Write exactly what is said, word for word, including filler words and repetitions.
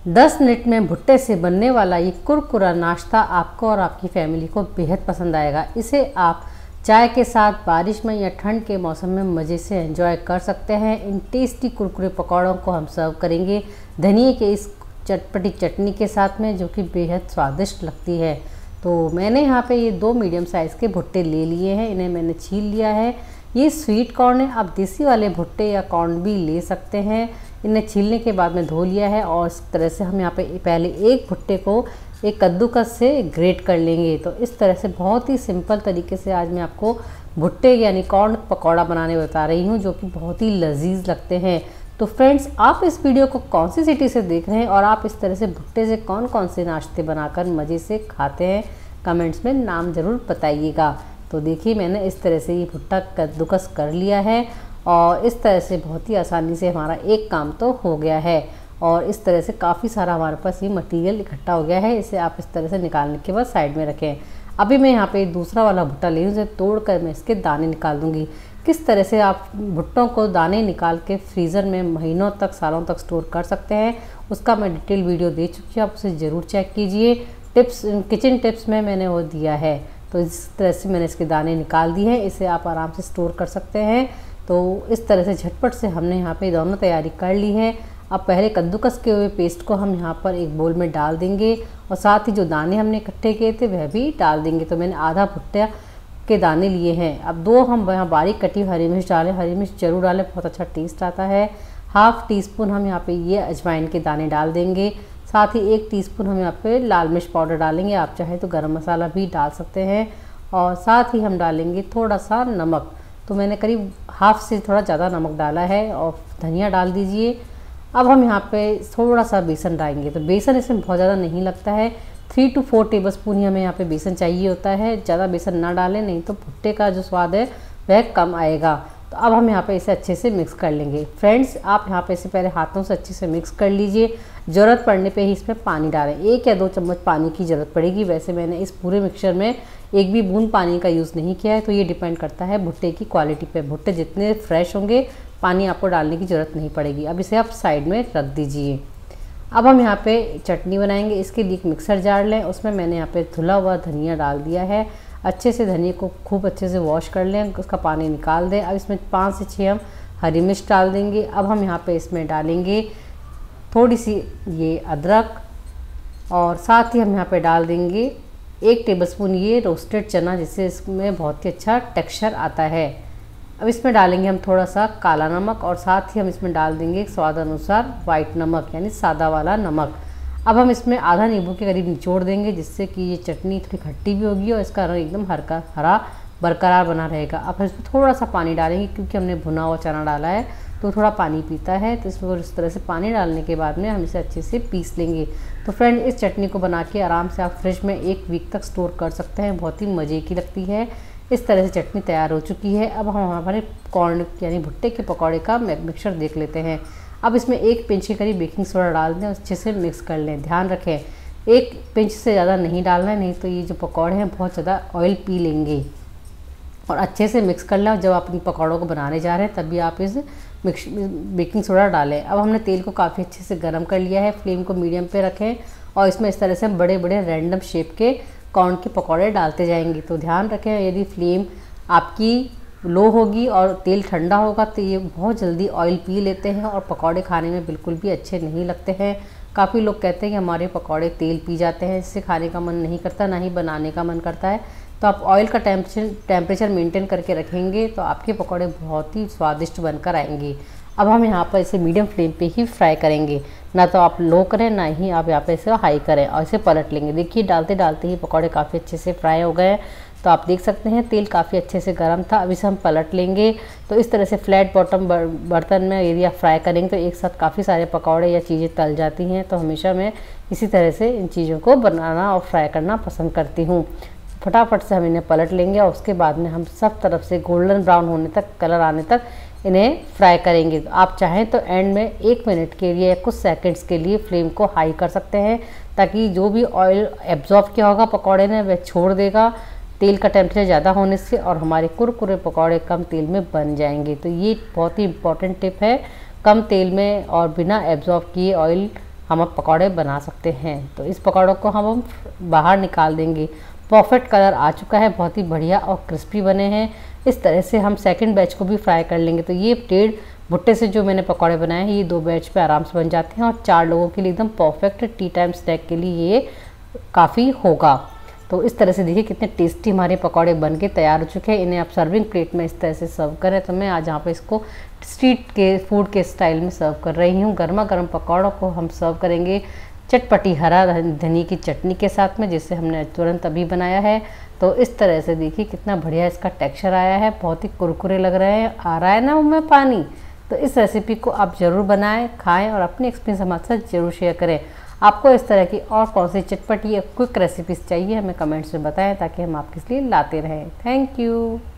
दस मिनट में भुट्टे से बनने वाला ये कुरकुरा नाश्ता आपको और आपकी फैमिली को बेहद पसंद आएगा। इसे आप चाय के साथ बारिश में या ठंड के मौसम में मज़े से एंजॉय कर सकते हैं। इन टेस्टी कुरकुरे पकौड़ों को हम सर्व करेंगे धनिए के इस चटपटी चटनी के साथ में, जो कि बेहद स्वादिष्ट लगती है। तो मैंने यहाँ पे ये दो मीडियम साइज़ के भुट्टे ले लिए हैं, इन्हें मैंने छील लिया है। ये स्वीट कॉर्न है, आप देसी वाले भुट्टे या कॉर्न भी ले सकते हैं। इन्हें छीलने के बाद में धो लिया है और इस तरह से हम यहाँ पे पहले एक भुट्टे को एक कद्दूकस से ग्रेट कर लेंगे। तो इस तरह से बहुत ही सिंपल तरीके से आज मैं आपको भुट्टे यानी कॉर्न पकौड़ा बनाने बता रही हूँ, जो कि बहुत ही लजीज लगते हैं। तो फ्रेंड्स, आप इस वीडियो को कौन सी सिटी से देख रहे हैं और आप इस तरह से भुट्टे से कौन कौन से नाश्ते बनाकर मज़े से खाते हैं, कमेंट्स में नाम ज़रूर बताइएगा। तो देखिए, मैंने इस तरह से ये भुट्टा कद्दूकस कर लिया है और इस तरह से बहुत ही आसानी से हमारा एक काम तो हो गया है। और इस तरह से काफ़ी सारा हमारे पास ये मटेरियल इकट्ठा हो गया है। इसे आप इस तरह से निकालने के बाद साइड में रखें। अभी मैं यहाँ पे दूसरा वाला भुट्टा ले लूँ, उसे तोड़ कर मैं इसके दाने निकाल दूँगी। किस तरह से आप भुट्टों को दाने निकाल के फ्रीज़र में महीनों तक, सालों तक स्टोर कर सकते हैं, उसका मैं डिटेल वीडियो दे चुकी हूँ, आप उसे ज़रूर चेक कीजिए। टिप्स, किचन टिप्स में मैंने वो दिया है। तो इस तरह से मैंने इसके दाने निकाल दिए हैं, इसे आप आराम से स्टोर कर सकते हैं। तो इस तरह से झटपट से हमने यहाँ पे दोनों तैयारी कर ली है। अब पहले कद्दूकस के हुए पेस्ट को हम यहाँ पर एक बोल में डाल देंगे और साथ ही जो दाने हमने इकट्ठे किए थे वह भी डाल देंगे। तो मैंने आधा भुट्टा के दाने लिए हैं। अब दो हम यहाँ बारीक कटी हरी मिर्च डालें, हरी मिर्च जरूर डालें, बहुत अच्छा टेस्ट आता है। हाफ टी स्पून हम यहाँ पे ये अजवाइन के दाने डाल देंगे। साथ ही एक टीस्पून हम यहाँ पे लाल मिर्च पाउडर डालेंगे, आप चाहें तो गरम मसाला भी डाल सकते हैं। और साथ ही हम डालेंगे थोड़ा सा नमक, तो मैंने करीब हाफ से थोड़ा ज़्यादा नमक डाला है। और धनिया डाल दीजिए। अब हम यहाँ पे थोड़ा सा बेसन डालेंगे, तो बेसन इसमें बहुत ज़्यादा नहीं लगता है, three two four tablespoon ही हमें यहाँ पे बेसन चाहिए होता है। ज़्यादा बेसन ना डालें, नहीं तो भुट्टे का जो स्वाद है वह कम आएगा। तो अब हम यहाँ पे इसे अच्छे से मिक्स कर लेंगे। फ्रेंड्स, आप यहाँ पे इसे पहले हाथों से अच्छे से मिक्स कर लीजिए। ज़रूरत पड़ने पे ही इसमें पानी डालें, एक या दो चम्मच पानी की ज़रूरत पड़ेगी। वैसे मैंने इस पूरे मिक्सचर में एक भी बूंद पानी का यूज़ नहीं किया है, तो ये डिपेंड करता है भुट्टे की क्वालिटी पे। भुट्टे जितने फ्रेश होंगे, पानी आपको डालने की ज़रूरत नहीं पड़ेगी। अब इसे आप साइड में रख दीजिए। अब हम यहाँ पे चटनी बनाएंगे। इसके लिए एक मिक्सर जार लें, उसमें मैंने यहाँ पे धुला हुआ धनिया डाल दिया है। अच्छे से धनिया को खूब अच्छे से वॉश कर लें, उसका पानी निकाल दें। अब इसमें पाँच से छः हम हरी मिर्च डाल देंगे। अब हम यहाँ पे इसमें डालेंगे थोड़ी सी ये अदरक और साथ ही हम यहाँ पे डाल देंगे एक टेबलस्पून ये रोस्टेड चना, जिससे इसमें बहुत ही अच्छा टेक्सचर आता है। अब इसमें डालेंगे हम थोड़ा सा काला नमक और साथ ही हम इसमें डाल देंगे स्वाद अनुसार वाइट नमक, यानी सादा वाला नमक। अब हम इसमें आधा नींबू के करीब निचोड़ देंगे, जिससे कि ये चटनी थोड़ी खट्टी भी होगी और इसका रंग एकदम हल्का हरा बरकरार बना रहेगा। अब हम इसमें थोड़ा सा पानी डालेंगे, क्योंकि हमने भुना हुआ चना डाला है तो थोड़ा पानी पीता है। तो इसमें इस तरह से पानी डालने के बाद में हम इसे अच्छे से पीस लेंगे। तो फ्रेंड, इस चटनी को बना के आराम से आप फ्रिज में एक वीक तक स्टोर कर सकते हैं, बहुत ही मज़े की लगती है। इस तरह से चटनी तैयार हो चुकी है। अब हम हमारे कॉर्न यानी भुट्टे के पकौड़े का मिक्सचर देख लेते हैं। अब इसमें एक पिंच के करीब बेकिंग सोडा डाल दें और अच्छे से मिक्स कर लें। ध्यान रखें, एक पिंच से ज़्यादा नहीं डालना है, नहीं तो ये जो पकौड़े हैं बहुत ज़्यादा ऑयल पी लेंगे। और अच्छे से मिक्स कर लें और जब आप इन पकौड़ों को बनाने जा रहे हैं तभी आप इस मिक्स बेकिंग सोडा डालें। अब हमने तेल को काफ़ी अच्छे से गर्म कर लिया है, फ्लेम को मीडियम पे रखें और इसमें इस तरह से हम बड़े बड़े रैंडम शेप के कॉर्न के पकौड़े डालते जाएंगे। तो ध्यान रखें, यदि फ्लेम आपकी लो होगी और तेल ठंडा होगा तो ये बहुत जल्दी ऑयल पी लेते हैं और पकौड़े खाने में बिल्कुल भी अच्छे नहीं लगते हैं। काफ़ी लोग कहते हैं कि हमारे पकौड़े तेल पी जाते हैं, इससे खाने का मन नहीं करता, ना ही बनाने का मन करता है। तो आप ऑयल का टेम्परेचर टेम्परेचर मेंटेन करके रखेंगे तो आपके पकौड़े बहुत ही स्वादिष्ट बनकर आएंगे। अब हम यहाँ पर इसे मीडियम फ्लेम पे ही फ्राई करेंगे, ना तो आप लो करें ना ही आप यहाँ पे इसे हाई करें, और इसे पलट लेंगे। देखिए, डालते डालते ही पकौड़े काफ़ी अच्छे से फ्राई हो गए। तो आप देख सकते हैं तेल काफ़ी अच्छे से गर्म था। अब इसे हम पलट लेंगे। तो इस तरह से फ्लैट बॉटम बर्तन में यदि आप फ्राई करेंगे तो एक साथ काफ़ी सारे पकौड़े या चीज़ें तल जाती हैं। तो हमेशा मैं इसी तरह से इन चीज़ों को बनाना और फ्राई करना पसंद करती हूँ। फटाफट से हम इन्हें पलट लेंगे और उसके बाद में हम सब तरफ से गोल्डन ब्राउन होने तक, कलर आने तक इन्हें फ्राई करेंगे। तो आप चाहें तो एंड में एक मिनट के लिए या कुछ सेकंड्स के लिए फ्लेम को हाई कर सकते हैं, ताकि जो भी ऑयल एब्जॉर्ब किया होगा पकौड़े ने वह छोड़ देगा तेल का टेम्परेचर ज़्यादा होने से, और हमारे कुरकुरे पकौड़े कम तेल में बन जाएंगे। तो ये बहुत ही इम्पॉर्टेंट टिप है, कम तेल में और बिना एब्जॉर्ब किए ऑयल हम अब पकौड़े बना सकते हैं। तो इस पकौड़ों को हम हम बाहर निकाल देंगे। परफेक्ट कलर आ चुका है, बहुत ही बढ़िया और क्रिस्पी बने हैं। इस तरह से हम सेकंड बैच को भी फ्राई कर लेंगे। तो ये डेढ़ भुट्टे से जो मैंने पकौड़े बनाए हैं, ये दो बैच पे आराम से बन जाते हैं और चार लोगों के लिए एकदम परफेक्ट टी टाइम स्नैक के लिए ये काफ़ी होगा। तो इस तरह से देखिए कितने टेस्टी हमारे पकौड़े बन के तैयार हो चुके हैं। इन्हें आप सर्विंग प्लेट में इस तरह से सर्व करें। तो मैं आज यहाँ पे इसको स्ट्रीट के फूड के स्टाइल में सर्व कर रही हूँ। गर्मा गर्म पकौड़ों को हम सर्व करेंगे चटपटी हरा धनिया की चटनी के साथ में, जिससे हमने तुरंत अभी बनाया है। तो इस तरह से देखिए कितना बढ़िया इसका टेक्सचर आया है, बहुत ही कुरकुरे लग रहे हैं, आ रहा है ना उनमें पानी। तो इस रेसिपी को आप ज़रूर बनाएं, खाएं और अपनी एक्सपीरियंस हमारे साथ जरूर शेयर करें। आपको इस तरह की और कौन सी चटपटी या क्विक रेसिपीज़ चाहिए हमें कमेंट्स में बताएं, ताकि हम आपके लिए लाते रहें। Thank you.